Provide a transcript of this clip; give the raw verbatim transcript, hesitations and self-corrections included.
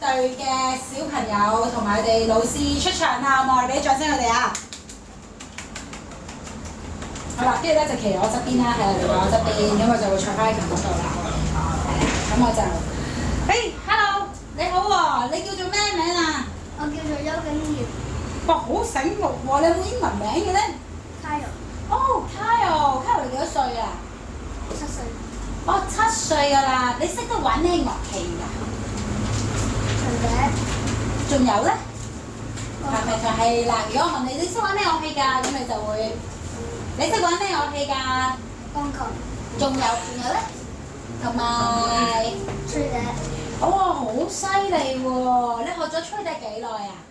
隊嘅小朋友同埋佢哋老師出場啦，好冇？我哋俾啲掌聲佢哋啊！好啦，跟住咧就企我側邊啦，係啦，嚟我側邊，咁我就會坐翻喺琴嗰度啦。係啦，咁我就，誒 ，hello， 你好喎，你叫做咩名啊？ 我叫做邱景業。 哇，好醒目喎！你有冇英文名嘅咧 Kyle。 哦 ，Kyle，Kyle 你幾多歲啊？ 七歲。 哦，七歲㗎啦！你識得玩咩樂器㗎？ 長笛。 仲有咧？係咪就係嗱？如果我問你，你識玩咩樂器㗎？咁你就會，你識玩咩樂器㗎？ 鋼琴。 仲有仲有咧？同埋吹笛。 哦，好犀利喎！你學咗吹笛幾耐啊？